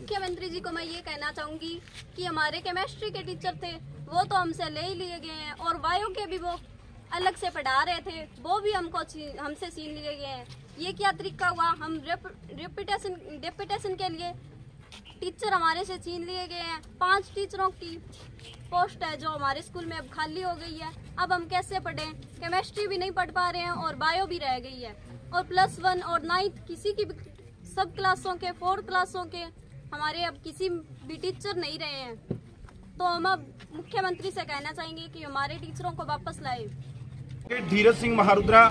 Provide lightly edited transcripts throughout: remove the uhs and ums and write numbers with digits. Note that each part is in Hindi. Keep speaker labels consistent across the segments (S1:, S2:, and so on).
S1: मुख्यमंत्री जी को मैं ये कहना चाहूंगी कि हमारे केमिस्ट्री के टीचर थे वो तो हमसे ले ही लिए गए हैं, और बायो के भी वो अलग से पढ़ा रहे थे, वो भी हमसे छीन लिए गए हैं। ये क्या तरीका हुआ? हम डेपुटेशन के लिए टीचर हमारे से छीन लिए गए हैं। 5 टीचरों की पोस्ट है जो हमारे स्कूल में अब खाली हो गई है। अब हम कैसे पढ़ें? केमिस्ट्री भी नहीं पढ़ पा रहे हैं और बायो भी रह गई है। और +1 और 9th किसी की भी सब क्लासों के 4 क्लासों के हमारे अब किसी भी टीचर नहीं रहे हैं। तो हम अब मुख्यमंत्री से कहना चाहेंगे कि हमारे टीचरों को वापस लाए।
S2: धीरज सिंह महारुद्रा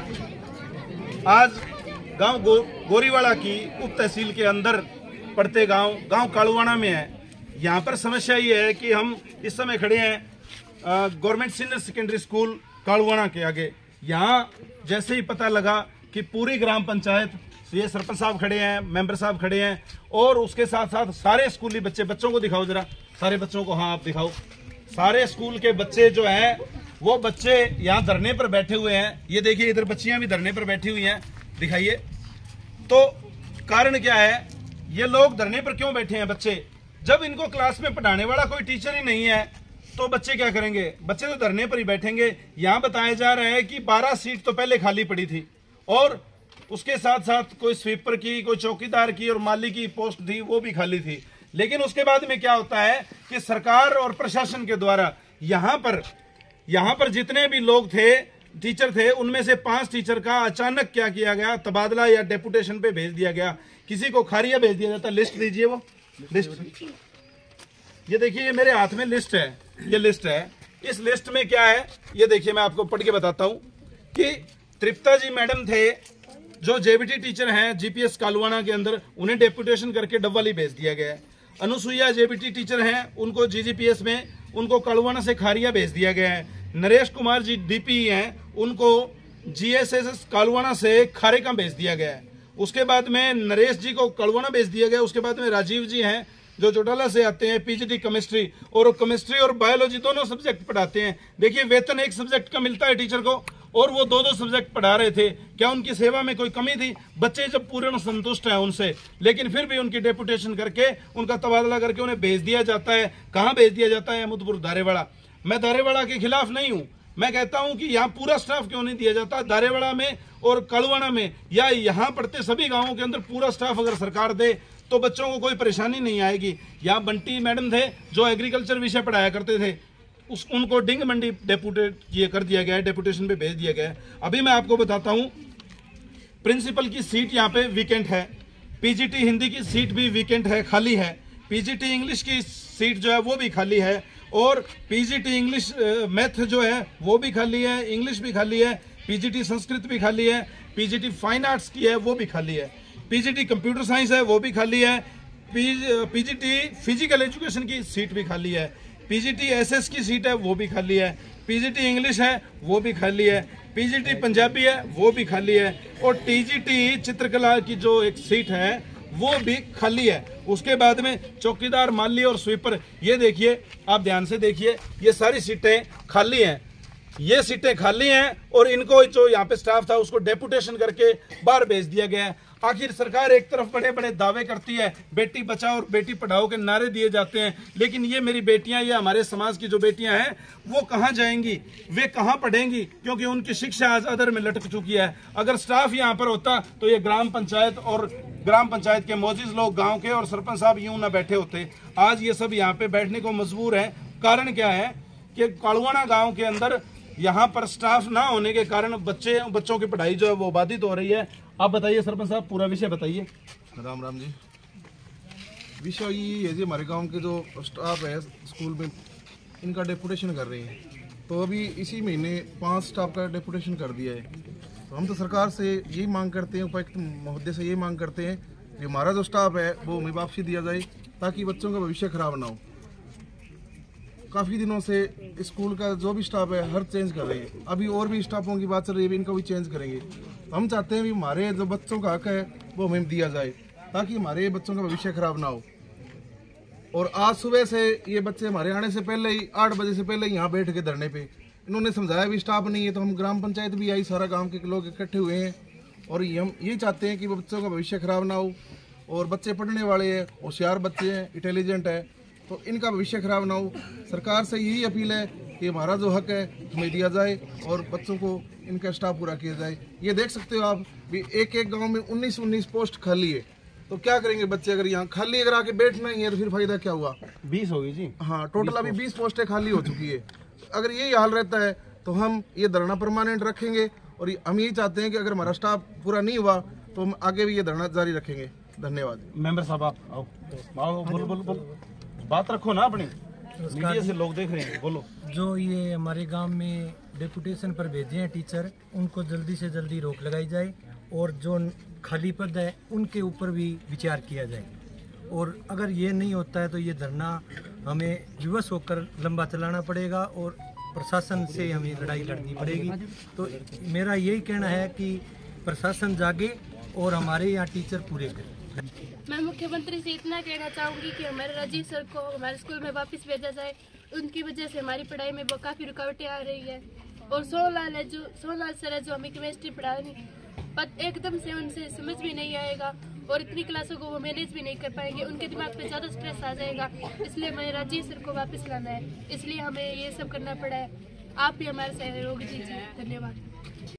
S2: आज गांव गोरीवाड़ा की उप तहसील के अंदर पड़ते गांव कालुवाना में है। यहां पर समस्या ये है कि हम इस समय खड़े हैं government senior secondary school Kaluwana के आगे। यहां जैसे ही पता लगा कि पूरी ग्राम पंचायत, ये सरपंच साहब खड़े हैं, मेंबर साहब खड़े हैं, और उसके साथ साथ सारे स्कूली बच्चों को दिखाओ जरा, सारे बच्चों को, हाँ आप दिखाओ। सारे स्कूल के बच्चे जो हैं वो बच्चे यहाँ धरने पर बैठे हुए हैं। ये देखिए इधर बच्चियां भी धरने पर बैठी हुई हैं, दिखाइए। तो कारण क्या है, ये लोग धरने पर क्यों बैठे हैं बच्चे? जब इनको क्लास में पढ़ाने वाला कोई टीचर ही नहीं है तो बच्चे क्या करेंगे? बच्चे तो धरने पर ही बैठेंगे। यहाँ बताया जा रहा है कि 12 सीट तो पहले खाली पड़ी थी, और उसके साथ साथ कोई स्वीपर की, कोई चौकीदार की और माली की पोस्ट थी, वो भी खाली थी। लेकिन उसके बाद में क्या होता है कि सरकार और प्रशासन के द्वारा यहाँ पर जितने भी लोग थे, टीचर थे, उनमें से 5 टीचर का अचानक क्या किया गया, तबादला या डेपुटेशन पे भेज दिया गया। किसी को खारिया भेज दिया जाता। लिस्ट दीजिए, वो लिस्ट। ये देखिए, ये मेरे हाथ में लिस्ट है, ये लिस्ट है। इस लिस्ट में क्या है ये देखिए, मैं आपको पढ़ के बताता हूँ कि तृप्ता जी मैडम थे जो जेबीटी टीचर हैं जीपीएस कालुवाना के अंदर, उन्हें डेपुटेशन करके डबवाली भेज दिया गया है। अनुसुईया जेबीटी टीचर हैं, उनको जीजीपीएस में, उनको कालुवाना से खारिया भेज दिया गया है। नरेश कुमार जी डीपी हैं, उनको जीएसएस कालुवाना से खारेका भेज दिया गया है। उसके बाद में नरेश जी को कालुवाना भेज दिया गया। उसके बाद में राजीव जी हैं जो चौटाला से आते हैं, पीजीटी केमिस्ट्री, और केमिस्ट्री और बायोलॉजी दोनों सब्जेक्ट पढ़ाते हैं। देखिए, वेतन एक सब्जेक्ट का मिलता है टीचर को, और वो 2-2 सब्जेक्ट पढ़ा रहे थे। क्या उनकी सेवा में कोई कमी थी? बच्चे जब पूर्ण संतुष्ट हैं उनसे, लेकिन फिर भी उनकी डेपुटेशन करके, उनका तबादला करके उन्हें भेज दिया जाता है। कहाँ भेज दिया जाता है? अहमदपुर, दारेवाड़ा। मैं दारेवाड़ा के खिलाफ नहीं हूँ, मैं कहता हूं कि यहाँ पूरा स्टाफ क्यों नहीं दिया जाता? दारेवाड़ा में और कालुवाना में या यहाँ पढ़ते सभी गांवों के अंदर पूरा स्टाफ अगर सरकार दे तो बच्चों को कोई परेशानी नहीं आएगी। यहाँ बंटी मैडम थे जो एग्रीकल्चर विषय पढ़ाया करते थे, उनको डिंग मंडी डेपुटेट कर दिया गया है, डेपुटेशन पे भेज दिया गया है। अभी मैं आपको बताता हूँ, प्रिंसिपल की सीट यहाँ पे वीकेंट है, पीजीटी हिंदी की सीट भी वीकेंट है, खाली है। पीजीटी इंग्लिश की सीट जो है वो भी खाली है, और पीजीटी इंग्लिश मैथ जो है वो भी खाली है, इंग्लिश भी खाली है, पीजीटी संस्कृत भी खाली है, पीजीटी फाइन आर्ट्स की है वो भी खाली है, पीजीटी कंप्यूटर साइंस है वो भी खाली है, पीजीटी फिजिकल एजुकेशन की सीट भी खाली है, पीजीटी एसएस की सीट है वो भी खाली है, पीजीटी इंग्लिश है वो भी खाली है, पीजीटी पंजाबी है वो भी खाली है, और टीजीटी चित्रकला की जो एक सीट है वो भी खाली है। उसके बाद में चौकीदार, माली और स्वीपर, ये देखिए, आप ध्यान से देखिए, ये सारी सीटें खाली हैं। ये सीटें खाली हैं और इनको जो यहाँ पे स्टाफ था उसको डेपुटेशन करके बाहर भेज दिया गया है। आखिर सरकार एक तरफ बड़े बड़े दावे करती है, बेटी बचाओ और बेटी पढ़ाओ के नारे दिए जाते हैं, लेकिन ये मेरी बेटियां, ये हमारे समाज की जो बेटियां हैं वो कहाँ जाएंगी, वे कहाँ पढ़ेंगी? क्योंकि उनकी शिक्षा आज अधर में लटक चुकी है। अगर स्टाफ यहाँ पर होता तो ये ग्राम पंचायत के मौजूद लोग, गाँव के और सरपंच साहब यूं ना बैठे होते। आज ये सब यहाँ पे बैठने को मजबूर है। कारण क्या है कि कालुवाना गाँव के अंदर यहाँ पर स्टाफ ना होने के कारण बच्चों की पढ़ाई जो है वो बाधित हो रही है। आप बताइए सरपंच साहब, पूरा विषय बताइए।
S3: राम राम जी। विषय ये है जी, हमारे गांव के जो स्टाफ है स्कूल में, इनका डेपुटेशन कर रहे हैं। तो अभी इसी महीने 5 स्टाफ का डेपुटेशन कर दिया है। तो हम तो सरकार से यही मांग करते हैं, उपायुक्त महोदय से यही मांग करते हैं कि हमारा जो स्टाफ है वो हमें वापसी दिया जाए, ताकि बच्चों का भविष्य खराब ना हो। काफ़ी दिनों से स्कूल का जो भी स्टाफ है हर चेंज कर रहे हैं। अभी और भी स्टाफों की बात चल रही है, इनको भी चेंज करेंगे। हम चाहते हैं कि हमारे जो बच्चों का हक है वो हमें दिया जाए, ताकि हमारे बच्चों का भविष्य खराब ना हो। और आज सुबह से ये बच्चे हमारे आने से पहले ही 8 बजे से पहले यहाँ बैठ के धरने पे, इन्होंने समझाया भी स्टाफ नहीं है। तो हम ग्राम पंचायत भी आई, सारा गाँव के लोग इकट्ठे हुए हैं, और हम ये चाहते हैं कि बच्चों का भविष्य खराब ना हो। और बच्चे पढ़ने वाले हैं, होशियार बच्चे हैं, इंटेलिजेंट है, तो इनका भविष्य खराब ना हो। सरकार से यही अपील है कि हमारा जो हक है हमें दिया जाए और बच्चों को इनका स्टाफ पूरा किया जाए। ये देख सकते हो आप भी, एक एक गांव में 19-19 पोस्ट खाली है, तो क्या करेंगे बच्चे अगर यहाँ खाली अगर आके बैठना ही है तो फिर फायदा क्या हुआ।
S2: 20 होगी जी।
S3: हाँ, टोटल अभी 20 पोस्टें खाली हो चुकी है। अगर यही हाल रहता है तो हम ये धरना परमानेंट रखेंगे और हम यही चाहते हैं कि अगर हमारा स्टाफ पूरा नहीं हुआ तो हम आगे भी ये धरना जारी रखेंगे। धन्यवाद।
S2: मेंबर साहब आप आओ, आओ, बोलो, बात रखो ना अपनी, मीडिया से लोग देख रहे हैं, बोलो।
S4: जो ये हमारे गांव में डेपुटेशन पर भेजे हैं टीचर, उनको जल्दी से जल्दी रोक लगाई जाए और जो खाली पद है उनके ऊपर भी विचार किया जाए। और अगर ये नहीं होता है तो ये धरना हमें विवश होकर लंबा चलाना पड़ेगा और प्रशासन से हमें लड़ाई लड़नी पड़ेगी। तो मेरा यही कहना है कि प्रशासन जागे और हमारे यहाँ टीचर पूरे करें।
S5: मैं मुख्यमंत्री से इतना कहना चाहूँगी कि हमारे राजीव सर को हमारे स्कूल में वापस भेजा जाए। उनकी वजह से हमारी पढ़ाई में काफ़ी रुकावटें आ रही है। और सोनलाल सर है जो हमें केमिस्ट्री पढ़ा रही, पर एकदम से उनसे समझ भी नहीं आएगा और इतनी क्लासों को वो मैनेज भी नहीं कर पाएंगे, उनके दिमाग पे ज़्यादा स्ट्रेस आ जाएगा। इसलिए हमें राजीव सर को वापस लाना है, इसलिए हमें ये सब करना पड़ा है। आप भी हमारे सहयोग दीजिए। धन्यवाद।